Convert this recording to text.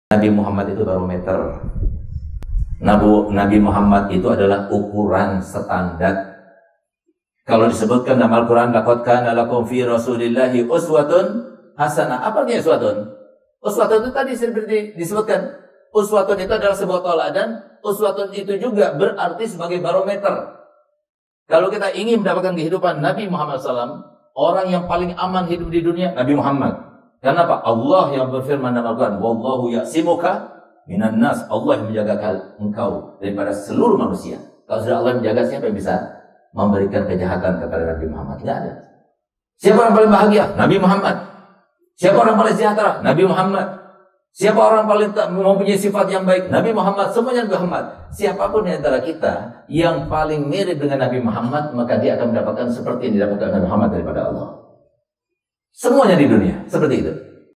Nabi Muhammad itu barometer. Nabi Muhammad itu adalah ukuran standar. Kalau disebutkan dalam Al-Quran, laqad kana lakum fi Rasulillahi uswatun hasanah. Apa artinya uswatun? Uswatun itu tadi seperti disebutkan. Uswatun itu adalah sebuah teladan. Uswatun itu juga berarti sebagai barometer. Kalau kita ingin mendapatkan kehidupan Nabi Muhammad SAW, orang yang paling aman hidup di dunia, Nabi Muhammad. Kenapa? Allah yang berfirman dalam Al-Quran, wallahu ya'simuka minan nas. Allah yang menjaga engkau daripada seluruh manusia. Kalau sudah Allah menjaga, siapa yang bisa memberikan kejahatan kepada Nabi Muhammad? Tidak ada. Siapa orang paling bahagia? Nabi Muhammad. Siapa orang paling sejahtera? Nabi Muhammad. Siapa orang paling mempunyai sifat yang baik? Nabi Muhammad. Semuanya Nabi Muhammad. Siapapun di antara kita yang paling mirip dengan Nabi Muhammad, maka dia akan mendapatkan seperti yang didapatkan Nabi Muhammad daripada Allah. Semuanya di dunia seperti itu.